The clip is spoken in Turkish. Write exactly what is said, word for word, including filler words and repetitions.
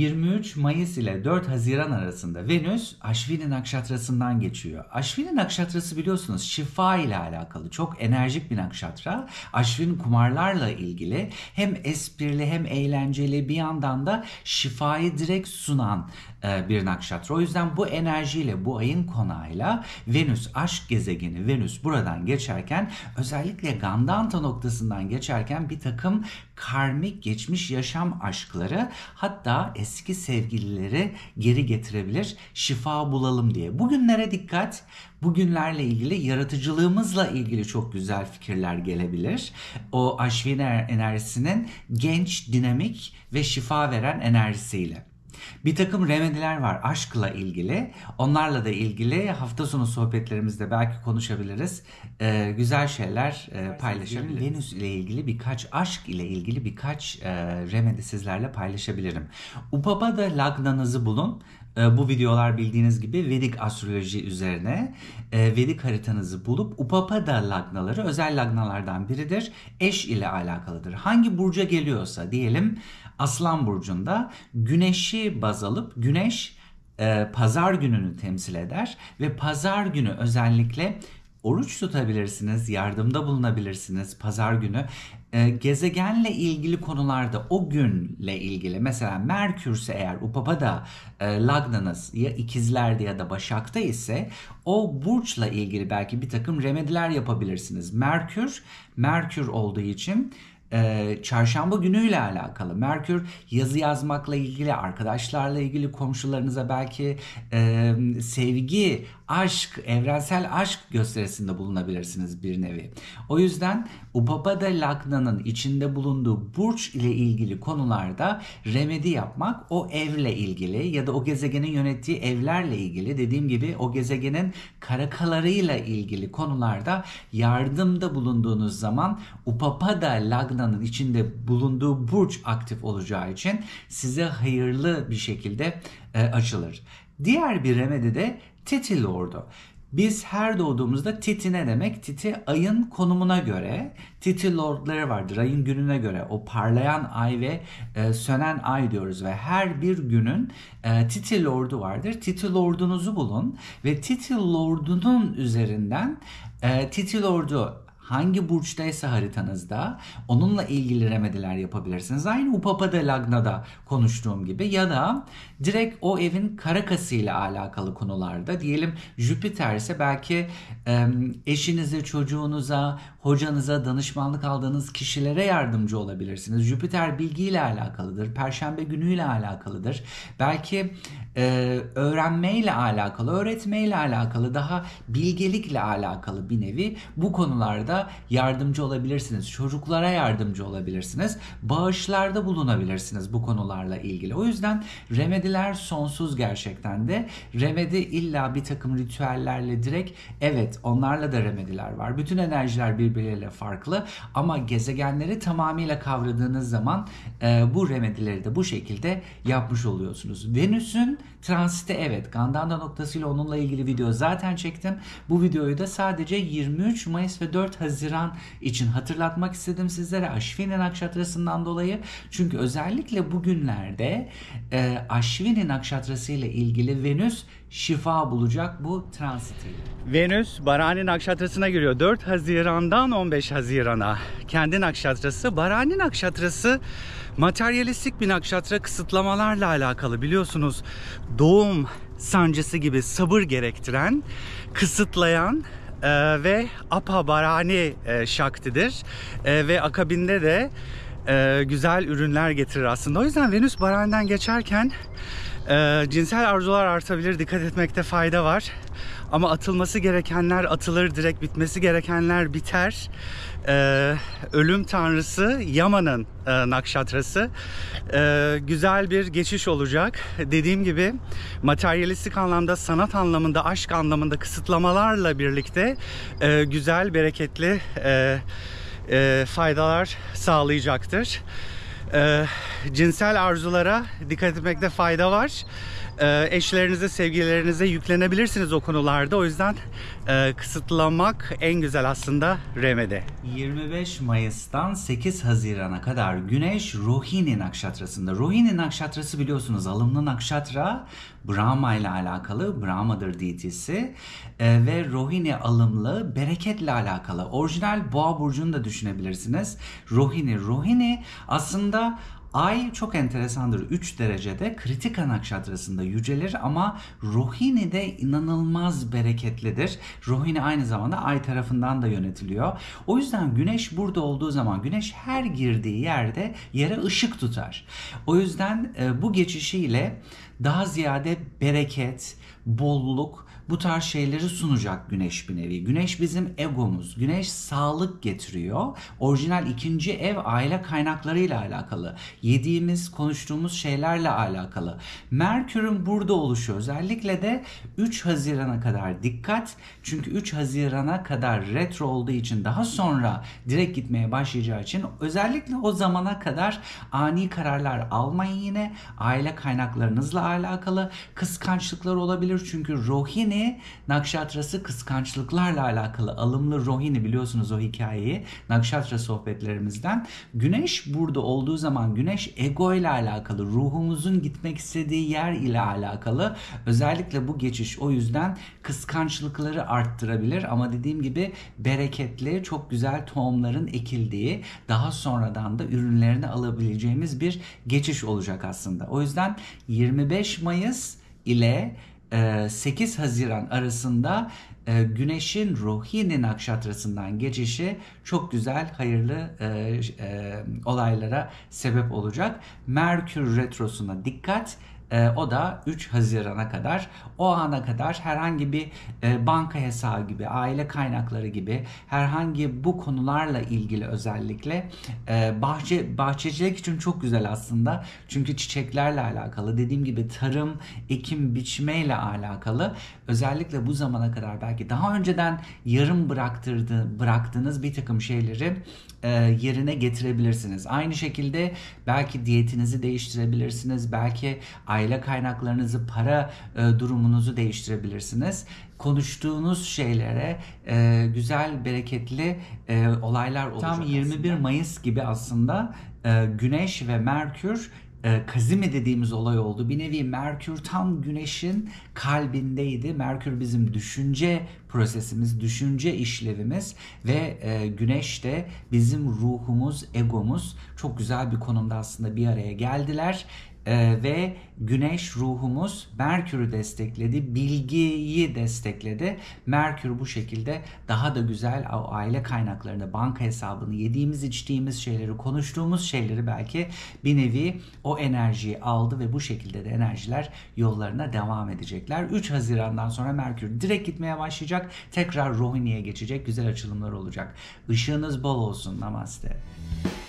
yirmi üç Mayıs ile dört Haziran arasında Venüs Aşvini Nakşatrası'ndan geçiyor. Aşvini Nakşatrası biliyorsunuz şifa ile alakalı çok enerjik bir nakşatra. Aşvini kumarlarla ilgili hem esprili hem eğlenceli, bir yandan da şifayı direkt sunan bir nakşatra. O yüzden bu enerjiyle, bu ayın konağıyla Venüs aşk gezegeni Venüs buradan geçerken, özellikle Gandanta noktasından geçerken bir takım karmik geçmiş yaşam aşkları, hatta eski sevgilileri geri getirebilir, şifa bulalım diye. Bugünlere dikkat. Bugünlerle ilgili, yaratıcılığımızla ilgili çok güzel fikirler gelebilir. O Aşvini enerjisinin genç, dinamik ve şifa veren enerjisiyle. Bir takım remediler var aşkla ilgili. Onlarla da ilgili hafta sonu sohbetlerimizde belki konuşabiliriz. Ee, güzel şeyler e, paylaşabiliriz. Venüs ile ilgili birkaç, aşk ile ilgili birkaç e, remedi sizlerle paylaşabilirim. Upapada Lagnanızı bulun. E, bu videolar bildiğiniz gibi Vedik astroloji üzerine. E, Vedik haritanızı bulup Upapada Lagnaları özel lagnalardan biridir. Eş ile alakalıdır. Hangi burca geliyorsa diyelim, Aslan burcunda güneşi baz alıp, güneş e, pazar gününü temsil eder ve pazar günü özellikle oruç tutabilirsiniz, yardımda bulunabilirsiniz pazar günü. E, gezegenle ilgili konularda o günle ilgili, mesela Merkürse eğer Upapada e, Lagnanız ya ikizlerde ya da Başak'ta ise o burçla ilgili belki bir takım remediler yapabilirsiniz. Merkür, Merkür olduğu için Ee, çarşamba günüyle alakalı. Merkür yazı yazmakla ilgili, arkadaşlarla ilgili, komşularınıza belki e, sevgi, aşk, evrensel aşk gösterisinde bulunabilirsiniz bir nevi. O yüzden Upapada Lagna'nın içinde bulunduğu burç ile ilgili konularda remedi yapmak, o evle ilgili ya da o gezegenin yönettiği evlerle ilgili, dediğim gibi o gezegenin karakalarıyla ilgili konularda yardımda bulunduğunuz zaman Upapada Lagna'nın içinde bulunduğu burç aktif olacağı için size hayırlı bir şekilde e, açılır. Diğer bir remedi de Titi Lord'u. Biz her doğduğumuzda Titi ne demek? Titi ayın konumuna göre Titi Lord'ları vardır. Ayın gününe göre o parlayan ay ve e, sönen ay diyoruz ve her bir günün e, Titi Lord'u vardır. Titi Lord'unuzu bulun ve Titi Lord'unun üzerinden e, Titi Lord'u hangi burçtaysa haritanızda onunla ilgili remediler yapabilirsiniz. Aynı Upapada Lagna'da konuştuğum gibi, ya da direkt o evin karakasıyla alakalı konularda, diyelim Jüpiter ise belki e, eşinize, çocuğunuza, hocanıza, danışmanlık aldığınız kişilere yardımcı olabilirsiniz. Jüpiter bilgiyle alakalıdır, Perşembe günüyle alakalıdır. Belki e, öğrenmeyle alakalı, öğretmeyle alakalı, daha bilgelikle alakalı bir nevi bu konularda yardımcı olabilirsiniz. Çocuklara yardımcı olabilirsiniz. Bağışlarda bulunabilirsiniz bu konularla ilgili. O yüzden remediler sonsuz gerçekten de. Remedi illa bir takım ritüellerle direkt, evet onlarla da remediler var. Bütün enerjiler birbirleriyle farklı ama gezegenleri tamamıyla kavradığınız zaman e, bu remedileri de bu şekilde yapmış oluyorsunuz. Venüs'ün transiti, evet Gandanta noktasıyla onunla ilgili video zaten çektim. Bu videoyu da sadece yirmi üç Mayıs ve dört Haziran için hatırlatmak istedim sizlere, Aşvini Nakşatrası'ndan dolayı. Çünkü özellikle bugünlerde e, Aşvini Nakşatrası ile ilgili Venüs şifa bulacak bu transitiyle. Venüs Bharani Nakşatrası'na giriyor. dört Haziran'dan on beş Haziran'a. Kendi nakşatrası. Bharani Nakşatrası materyalistik bir nakşatra, kısıtlamalarla alakalı, biliyorsunuz. Doğum sancısı gibi sabır gerektiren, kısıtlayan e, ve Apabarani e, şaktidir. E, ve akabinde de e, güzel ürünler getirir aslında. O yüzden Venüs Bharani'den geçerken e, cinsel arzular artabilir. Dikkat etmekte fayda var. Ama atılması gerekenler atılır, direkt bitmesi gerekenler biter. Ee, ölüm tanrısı Yama'nın e, nakşatrası. Ee, güzel bir geçiş olacak. Dediğim gibi materyalistik anlamda, sanat anlamında, aşk anlamında kısıtlamalarla birlikte e, güzel, bereketli e, e, faydalar sağlayacaktır. Ee, cinsel arzulara dikkat etmekte fayda var. e, eşlerinize, sevgililerinize yüklenebilirsiniz o konularda. O yüzden e, kısıtlamak en güzel aslında remedi. yirmi beş Mayıs'tan sekiz Haziran'a kadar Güneş Rohini Nakşatrası'nda. Rohini Nakşatrası biliyorsunuz alımlı nakşatra, Brahma ile alakalı, Brahma'dır deity'si e, ve Rohini alımlı bereketle alakalı. Orijinal Boğa burcunu da düşünebilirsiniz. Rohini, Rohini aslında Ay çok enteresandır. üç derecede Kritika Nakşatrası'nda yücelir ama Rohini de inanılmaz bereketlidir. Rohini aynı zamanda Ay tarafından da yönetiliyor. O yüzden Güneş burada olduğu zaman Güneş her girdiği yerde yere ışık tutar. O yüzden e, bu geçişiyle daha ziyade bereket, bolluk, bu tarz şeyleri sunacak Güneş bir nevi. Güneş bizim egomuz. Güneş sağlık getiriyor. Orijinal ikinci ev aile kaynaklarıyla alakalı. Yediğimiz, konuştuğumuz şeylerle alakalı. Merkür'ün burada oluşu özellikle de üç Haziran'a kadar dikkat. Çünkü üç Haziran'a kadar retro olduğu için daha sonra direkt gitmeye başlayacağı için özellikle o zamana kadar ani kararlar almayın yine. Aile kaynaklarınızla alakalı kıskançlıklar olabilir. Çünkü Rohini Nakşatrası kıskançlıklarla alakalı. Alımlı Rohini biliyorsunuz o hikayeyi Nakşatra sohbetlerimizden. Güneş burada olduğu zaman Güneş ego ile alakalı, ruhumuzun gitmek istediği yer ile alakalı. Özellikle bu geçiş o yüzden kıskançlıkları arttırabilir ama dediğim gibi bereketli, çok güzel tohumların ekildiği, daha sonradan da ürünlerini alabileceğimiz bir geçiş olacak aslında. O yüzden yirmi beş Mayıs ile sekiz Haziran arasında Güneş'in Rohini Nakşatrası'ndan geçişi çok güzel, hayırlı e, e, olaylara sebep olacak. Merkür Retrosu'na dikkat. E, o da üç Haziran'a kadar. O ana kadar herhangi bir e, banka hesabı gibi, aile kaynakları gibi herhangi bu konularla ilgili özellikle e, bahçe bahçecilik için çok güzel aslında. Çünkü çiçeklerle alakalı, dediğim gibi tarım, ekim, biçmeyle alakalı. Özellikle bu zamana kadar belki daha önceden yarım bıraktırdı, bıraktığınız bir takım şeyleri e, yerine getirebilirsiniz. Aynı şekilde belki diyetinizi değiştirebilirsiniz. Belki aile kaynaklarınızı, para e, durumunuzu değiştirebilirsiniz. Konuştuğunuz şeylere e, güzel, bereketli e, olaylar olacak. Tam yirmi bir Mayıs gibi aslında e, Güneş ve Merkür e, Kazimi dediğimiz olay oldu. Bir nevi Merkür tam Güneş'in kalbindeydi. Merkür bizim düşünce prosesimiz, düşünce işlevimiz ve e, Güneş de bizim ruhumuz, egomuz. Çok güzel bir konumda aslında bir araya geldiler. Ee, ve Güneş ruhumuz Merkür'ü destekledi, bilgiyi destekledi. Merkür bu şekilde daha da güzel aile kaynaklarını, banka hesabını, yediğimiz içtiğimiz şeyleri, konuştuğumuz şeyleri belki bir nevi o enerjiyi aldı ve bu şekilde de enerjiler yollarına devam edecekler. üç Haziran'dan sonra Merkür direkt gitmeye başlayacak. Tekrar Rohini'ye geçecek. Güzel açılımlar olacak. Işığınız bol olsun. Namaste.